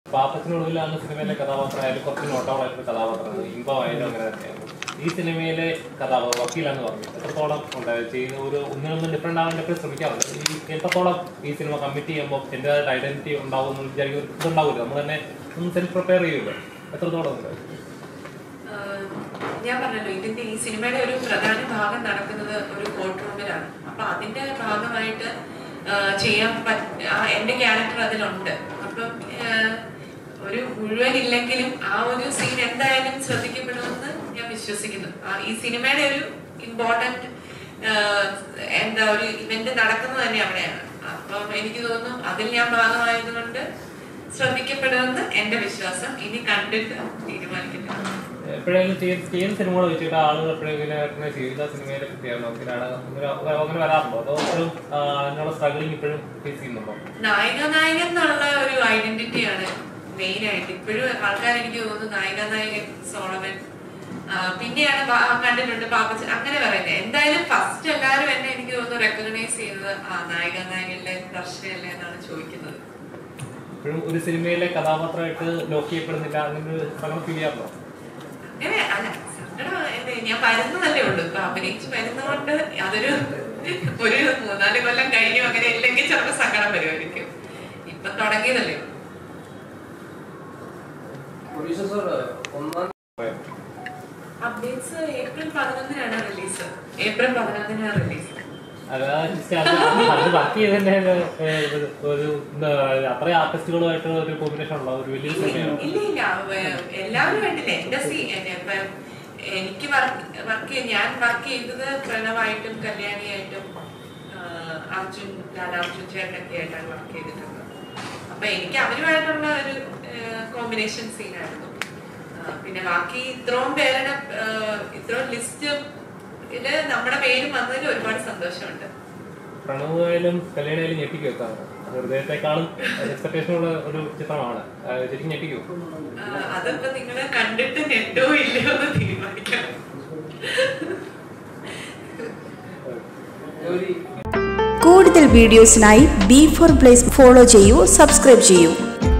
പാപ്പത്തിനുള്ളിലാണ് സിനിമയിലെ കഥാപാത്രമായാലും കുറച്ച് നോട്ടോളായിട്ടുള്ള കഥാപാത്രമാണ് ഇമ്പമായാലും അങ്ങനെ തന്നെയാണ്. ഈ സിനിമയിലെ കഥാപാത്രം വക്കീലാന്ന് പറഞ്ഞു എത്രത്തോളം ചെയ്യുന്ന ഒരു ഒന്നിനൊന്നും ഡിഫറെന്റ് ആവാൻ എപ്പോഴും ശ്രമിക്കാറുണ്ട്. ഈ എത്രത്തോളം ഈ സിനിമ കമ്മിറ്റ് ചെയ്യുമ്പോൾ എൻ്റെതായിട്ട് ഐഡന്റിറ്റി ഉണ്ടാവും എന്ന് വിചാരിക്കുന്ന ഇതുണ്ടാവില്ല, നമ്മൾ തന്നെ ഒന്ന് സെൽഫ് പ്രിപ്പയർ ചെയ്യുമല്ലോ, എത്രത്തോളം ഉണ്ട്? ഞാൻ പറഞ്ഞല്ലോ, ഇതിന്റെ ഈ സിനിമയുടെ ഒരു പ്രധാന ഭാഗം നടക്കുന്നത് ഒരു കോർട്ട് റൂമിലാണ്. അപ്പൊ അതിന്റെ ഭാഗമായിട്ട് ചെയ്യാൻ എന്റെ ക്യാരക്ടർ അതിലുണ്ട്. അപ്പം ഒരു മുഴുവൻ ഇല്ലെങ്കിലും ആ ഒരു സീൻ എന്തായാലും ശ്രദ്ധിക്കപ്പെടുമെന്ന് ഞാൻ വിശ്വസിക്കുന്നു. ഈ സിനിമയുടെ ഒരു ഇമ്പോർട്ടന്റ് എന്താ ഒരു ഇവന്റ് നടക്കുന്നത് തന്നെ അവിടെയാണ്. അപ്പം എനിക്ക് തോന്നുന്നു അതിൽ ഞാൻ ഭാഗമായതുകൊണ്ട് ശ്രദ്ധിക്കപ്പെടുമെന്ന് എന്റെ വിശ്വാസം. ഇനി കണ്ടിട്ട് തീരുമാനിക്കട്ടെ. എപ്പോഴെങ്കിലും ചെയ്യുന്ന സിനിമകൾ വെച്ചിട്ട് ആളുകൾ എപ്പോഴെങ്കിലും ചെയ്ത സിനിമയിലൊക്കെ ചെയ്യാറുണ്ടോ? അങ്ങനെ വരാറുണ്ടോ? അതോ ഒരു അതിനുള്ള സ്ട്രഗിളിങ് ഇപ്പോഴും ഫേസ് ചെയ്യുന്നുണ്ടോ? നായികൻ എന്നുള്ള ഒരു ഐഡന്റിറ്റിയാണ് മെയിൻ ആയിട്ട് ഇപ്പോഴും ആൾക്കാർ എനിക്ക് തോന്നുന്നു. നായികൻ സോളമൻ പിന്നെയാണ് കണ്ടിട്ടുണ്ട് പാപ്പച്ചൻ അങ്ങനെ പറയുന്നത്. എന്തായാലും ഫസ്റ്റ് എല്ലാവരും എന്നെ എനിക്ക് തോന്നുന്നു റെക്കഗ്നൈസ് ചെയ്യുന്നത് നായികനിലെ ദർശനല്ലേ എന്നാണ് ചോദിക്കുന്നത്. ഇപ്പോഴും ഒരു സിനിമയിലെ കഥാപാത്രമായിട്ട് ലോക്ക് ചെയ്യപ്പെടുന്നില്ല എന്നൊരു സങ്കടം ഫീൽ ചെയ്യാറുണ്ടോ? അങ്ങനെ അല്ല, സങ്കടം ഞാൻ വരുന്നതല്ലേ ഉള്ളൂ. ഇപ്പൊ അഭിനയിച്ച് വരുന്നതുകൊണ്ട് അതൊരു 3-4 കൊല്ലം കഴിഞ്ഞു അങ്ങനെ ഇല്ലെങ്കിൽ ചിലപ്പോൾ സങ്കടം വരുമായിരിക്കും. ഇപ്പൊ തുടങ്ങിയതല്ലേ ഉള്ളൂ. അപ്ഡേറ്റ്സ് ഏപ്രിൽ 11-നാണ് റിലീസ്. അത് വർക്ക് ചെയ്തതിന്റെ ഒരു അത്ര ആർട്ടിസ്റ്റുകളുമായിട്ട് ഒരു കോമ്പിനേഷൻ ഉള്ള ഒരു വലിയ സിനിമയാണ്. ഇല്ല എല്ലാവരും വേണ്ടില്ലേ. എനിക്ക് ഞാൻ വർക്ക് ചെയ്തത് പ്രണവായിട്ടും കല്യാണിയായിട്ടും ലാലാർജുൻ ചേട്ടനൊക്കെ ആയിട്ടാണ് വർക്ക് ചെയ്തിട്ടുള്ളത്. അപ്പൊ എനിക്ക് അവരുമായിട്ടുള്ള ഒരു കോമ്പിനേഷൻ സീനായിരുന്നു. പിന്നെ ബാക്കി ഇത്രയും പേരുടെ ഇത്രയും ലിസ്റ്റ് നമ്മുടെ പേരും വന്നതിൽ ഒരുപാട് സന്തോഷമുണ്ട്. പ്രണവായാലും കല്യാണിയായാലും ഞെട്ടിക്കും എത്താണ് ഹൃദയത്തെക്കാളും എക്സ്പെക്ടേഷനുള്ള ഒരു ചിത്രമാണ്. ശരിക്കും ഞെട്ടിക്കും. അതിപ്പോ നിങ്ങള് കണ്ടിട്ട് ഞെട്ടോ ഇല്ലയോ എന്ന് തീരുമാനിക്കണം. കൂടുതൽ വീഡിയോസിനായി B4 Place ഫോളോ ചെയ്യൂ, സബ്സ്ക്രൈബ് ചെയ്യൂ.